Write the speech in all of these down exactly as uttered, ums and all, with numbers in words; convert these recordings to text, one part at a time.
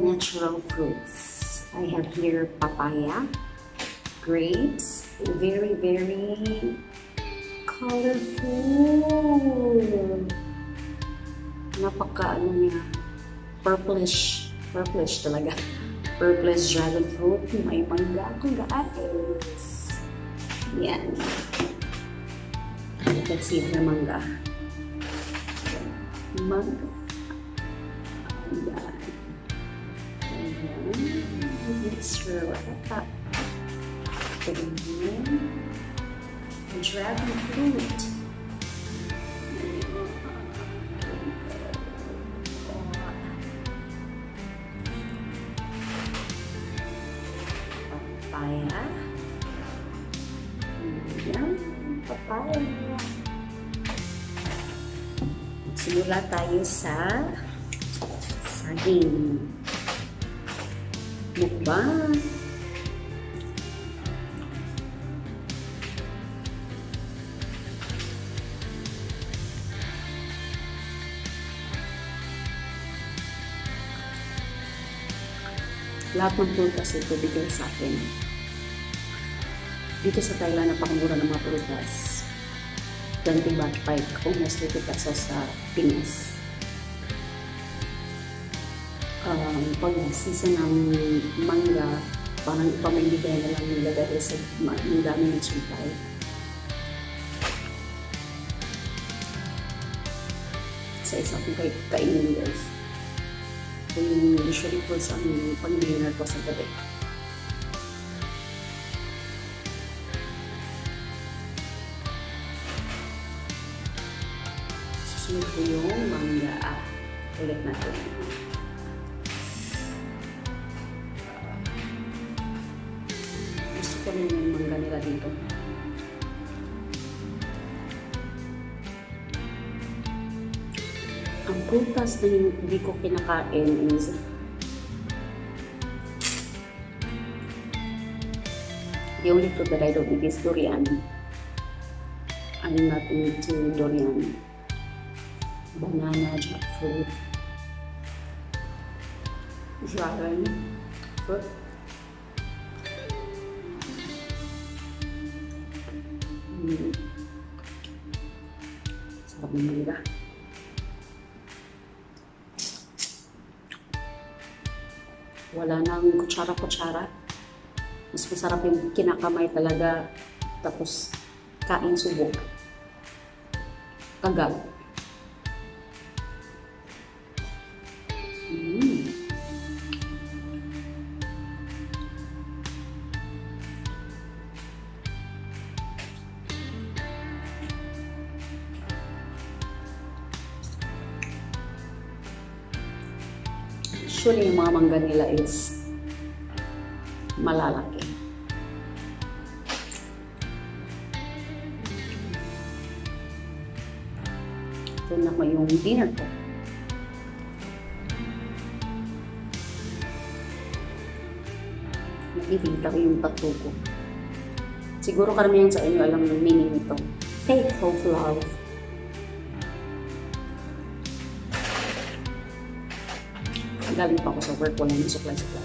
natural fruits. I have here papaya, grapes, very, very colorful. Napaka ano niya, purplish, purplish talaga. Purplish dragon fruit. May mangga ako, guys. Yan. Let's see the mangga. Mangga. Ayan. Ayan. Let's sure what that. Ayan. Dragon fruit. Papaya. Ayan. Papaya. Simula tayo sa saging. Mukbang. Lahat ng prutas ito bigay sa akin. Dito sa Thailand, napakamura ng mga prutas. twenty baht pipe, almost thirty pesos sa Pinas. Um, pag season ng mangga, parang ipamimigay na lang nila dahil sa ang dami ng supply. Sa isa kong kainin, guys. Yung usually po sa pang-dinner ko sa gabi. Susunod ko yung mangga. Ah, ulit natin. Gusto ko rin yung mangga nila dito. Ang prutas na hindi ko kinakain is the only fruit that I don't eat is durian. I'm not into durian. Banana, jackfruit, dragon fruit. Mm. Sarap ng mangga. Wala nang kutsara-kutsara. Mas masarap yung kinakamay talaga. Tapos, kain subok. Kagad. Mm. Usually, yung mga mangga nila is malalaki. Ito na ko yung dinner ko. Nakikita ko yung tattoo ko. Siguro karamihan sa inyo alam ng meaning nito. Faith of love. Galing pa ako sa work, wala yung supply-supply.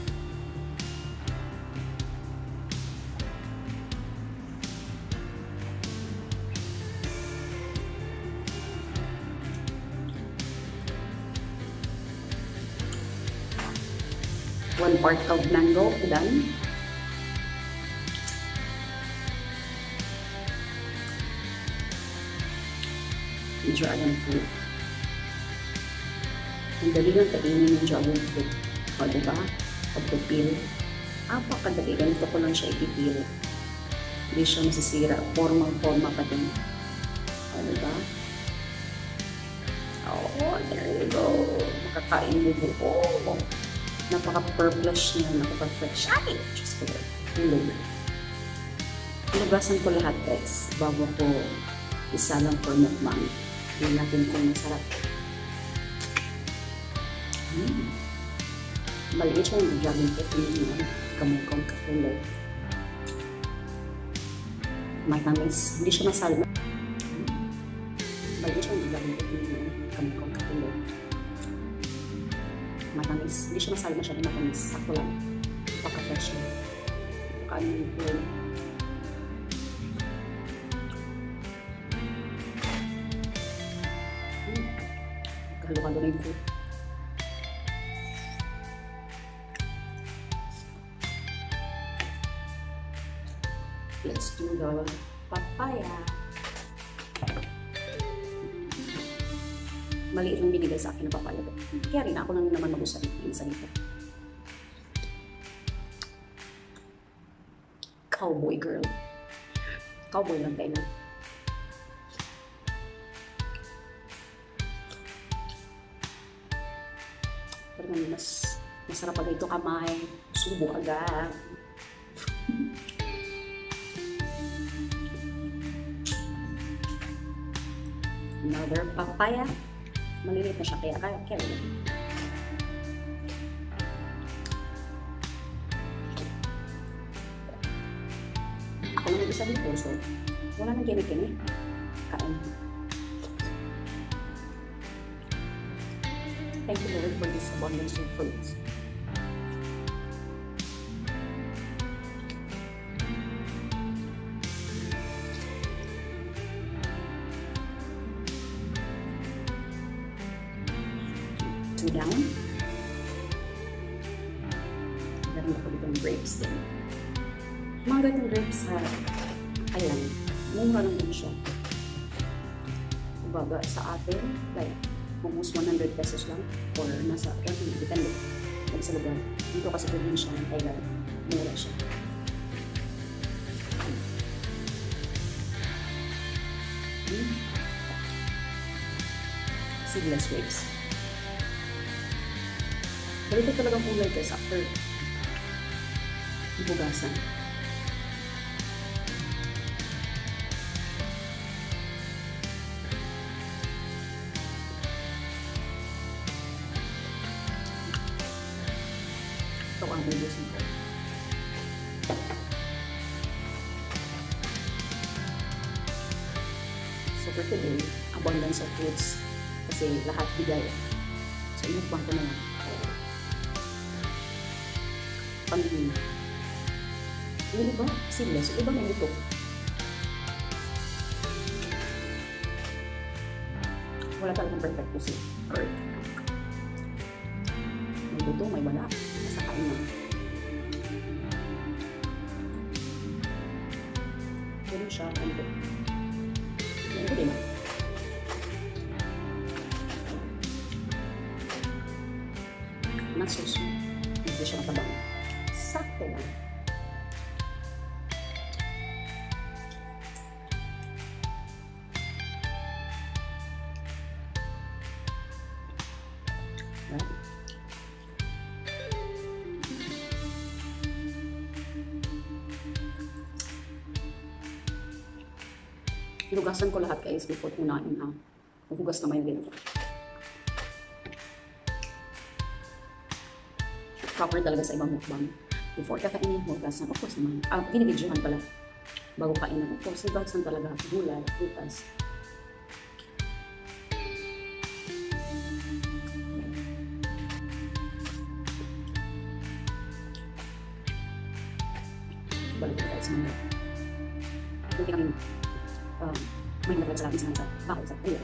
One part of mango, done. Dragon fruit. Ang dali lang kainin yung dragon fruit. O, diba? Pagpipil. Apakadali. Ganito ko lang siya ipipil. Hindi siya masisira. Formal-forma pa din. O, diba? Oh, there you go. Makakain mo po. Oh, napaka-purplish niya. Napaka-fresh. Ay! Diyos ko. Tulog. Pinugasan ko lahat, guys. Bago ko isa lang for mukbang. Hindi natin kung masarap. Hmm. Maliit siya yung dragon fruit yung kamukong katulog. Matamis. Hindi siya masali. Hmm. Maliit siya yung dragon fruit yung kamukong katulog. Matamis. Hindi siya masali masyadong matamis. Sakto lang. Pagka-fresh niya. Kaano yung po. Hmm. Halo-halo na yung po. Let's do the papaya. Maliit lang binigay sa akin ng papaya. Kaya rin ako lang naman mag-usap yung salita. Cowboy girl. Cowboy lang tayo na. Pero mas masarap pag ito kamay. Subo agad. Another papaya. Maliliit na siya, kaya kaya kaya rin. Ako na nag-isa dito, so wala nang gimmick-gimmick. Kain. Thank you Lord for this abundance of fruits. Two down. Meron ako ditong grapes din. Mga ganitong grapes sa Thailand, mura lang din siya. Kumbaga sa atin, like almost one hundred pesos lang or nasa, yan, depende like sa lugar. Dito kasi probinsya ng Thailand, mura siya. Hmm. Seedless grapes. Ganito talagang kulay guys after ibugasan. Ito ang bubusin ko. So for today, abundance of fruits kasi lahat bigay. So inukbang ko na lang. Pangin. Yung iba, seedless. Yung iba may luto. Wala talagang perfect po si earth. May luto, may bala. Nasa kain na. Ganun siya. Ganun po. Ganun po din. Nasus. Hindi siya matabang. Sakto lang. Right? Hinugasan ko lahat guys before kunain ha. Hugas naman yung ganito. Proper talaga sa ibang mukbang. Before kakainin, hugasan. Of course naman. Ah, binibidyohan pala. Bago kainan. Of course, hugasan talaga. Gulay, prutas. Balik na tayo sa mga. Buti kami um, may naglag sa labis sa bakal sa air.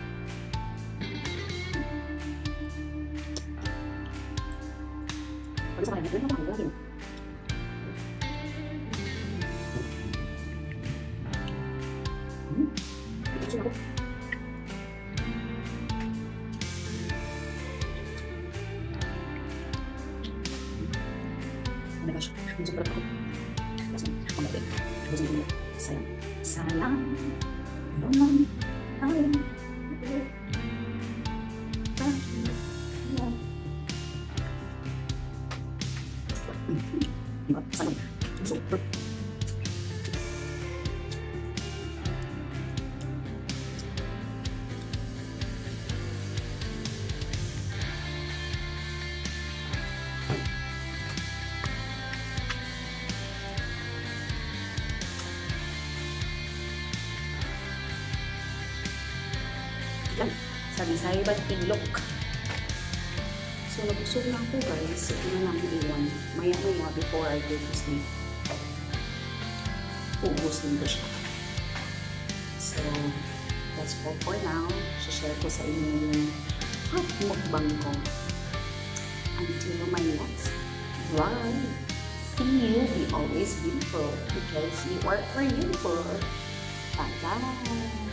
Pag sa kanya, ito na mga gagawin. Hmm? Ito siya ako. Oh my gosh, masuk berat aku. Langsung, aku ngerti. Terus ini, sayang. Sayang. Sayang. Sayang. Sayang. Masuk berat. Yan, sabi-sabi ba't ilok? So, nabusog na ako guys. Ito na lang iwan. Maya-maya before I go to sleep. Uubusin ko siya. So, that's all for now. Share ko sa inyo yung hot mukbang ko. Until my next vlog. See you. Be always beautiful because you are beautiful. Bye-bye.